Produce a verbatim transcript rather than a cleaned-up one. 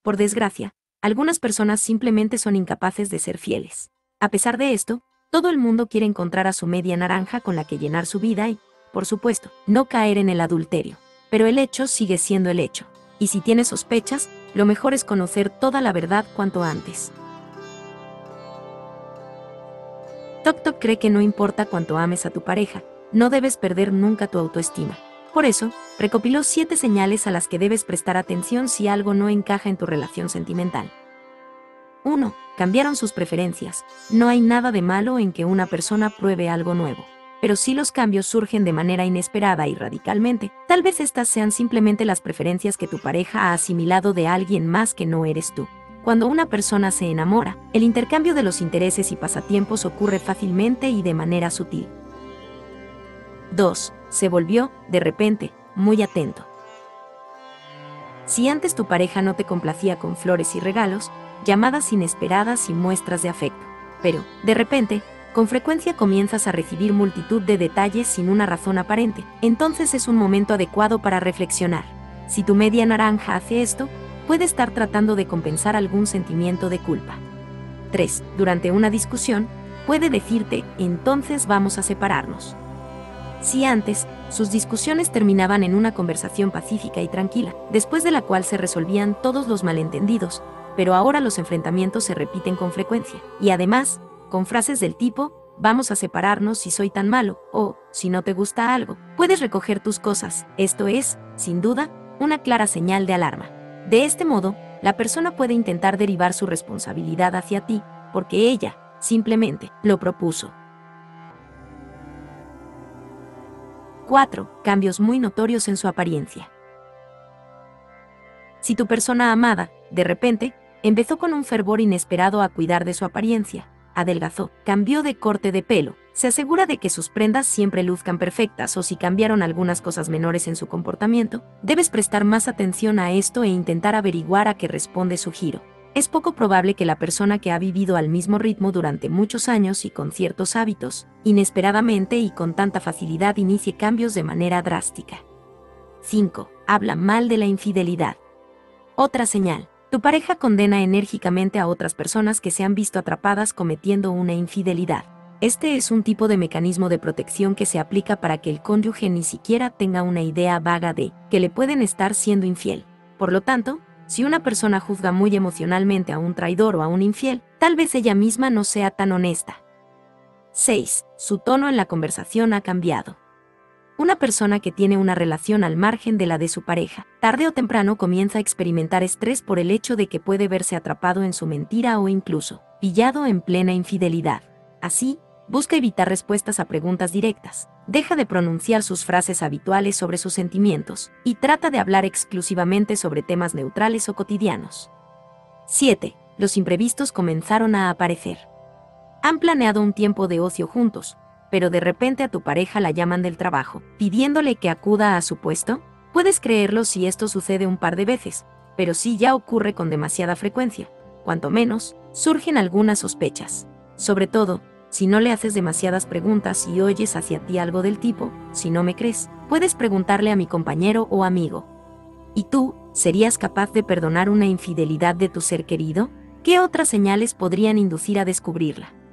Por desgracia, algunas personas simplemente son incapaces de ser fieles. A pesar de esto, todo el mundo quiere encontrar a su media naranja con la que llenar su vida y, por supuesto, no caer en el adulterio. Pero el hecho sigue siendo el hecho. Y si tienes sospechas, lo mejor es conocer toda la verdad cuanto antes. Tok Tok cree que no importa cuánto ames a tu pareja, no debes perder nunca tu autoestima. Por eso, recopiló siete señales a las que debes prestar atención si algo no encaja en tu relación sentimental. uno. Cambiaron sus preferencias. No hay nada de malo en que una persona pruebe algo nuevo. Pero si los cambios surgen de manera inesperada y radicalmente, tal vez estas sean simplemente las preferencias que tu pareja ha asimilado de alguien más que no eres tú. Cuando una persona se enamora, el intercambio de los intereses y pasatiempos ocurre fácilmente y de manera sutil. dos. Se volvió, de repente, muy atento. Si antes tu pareja no te complacía con flores y regalos, llamadas inesperadas y muestras de afecto, pero, de repente, con frecuencia comienzas a recibir multitud de detalles sin una razón aparente, entonces es un momento adecuado para reflexionar. Si tu media naranja hace esto, puede estar tratando de compensar algún sentimiento de culpa. tres. Durante una discusión, puede decirte, entonces vamos a separarnos. Si antes, sus discusiones terminaban en una conversación pacífica y tranquila, después de la cual se resolvían todos los malentendidos, pero ahora los enfrentamientos se repiten con frecuencia, y además, con frases del tipo, vamos a separarnos si soy tan malo, o, si no te gusta algo, puedes recoger tus cosas. Esto es, sin duda, una clara señal de alarma. De este modo, la persona puede intentar derivar su responsabilidad hacia ti, porque ella, simplemente, lo propuso. cuatro. Cambios muy notorios en su apariencia. Si tu persona amada, de repente, empezó con un fervor inesperado a cuidar de su apariencia, adelgazó, cambió de corte de pelo, se asegura de que sus prendas siempre luzcan perfectas o si cambiaron algunas cosas menores en su comportamiento, debes prestar más atención a esto e intentar averiguar a qué responde su giro. Es poco probable que la persona que ha vivido al mismo ritmo durante muchos años y con ciertos hábitos, inesperadamente y con tanta facilidad inicie cambios de manera drástica. cinco. Habla mal de la infidelidad. Otra señal. Tu pareja condena enérgicamente a otras personas que se han visto atrapadas cometiendo una infidelidad. Este es un tipo de mecanismo de protección que se aplica para que el cónyuge ni siquiera tenga una idea vaga de que le pueden estar siendo infiel. Por lo tanto, si una persona juzga muy emocionalmente a un traidor o a un infiel, tal vez ella misma no sea tan honesta. seis. Su tono en la conversación ha cambiado. Una persona que tiene una relación al margen de la de su pareja, tarde o temprano comienza a experimentar estrés por el hecho de que puede verse atrapado en su mentira o incluso pillado en plena infidelidad. Así, busca evitar respuestas a preguntas directas, deja de pronunciar sus frases habituales sobre sus sentimientos y trata de hablar exclusivamente sobre temas neutrales o cotidianos. siete. Los imprevistos comenzaron a aparecer. Han planeado un tiempo de ocio juntos, pero de repente a tu pareja la llaman del trabajo, pidiéndole que acuda a su puesto. Puedes creerlo si esto sucede un par de veces, pero si ya ocurre con demasiada frecuencia, cuanto menos, surgen algunas sospechas. Sobre todo, si no le haces demasiadas preguntas y oyes hacia ti algo del tipo, si no me crees, puedes preguntarle a mi compañero o amigo. ¿Y tú, serías capaz de perdonar una infidelidad de tu ser querido? ¿Qué otras señales podrían inducir a descubrirla?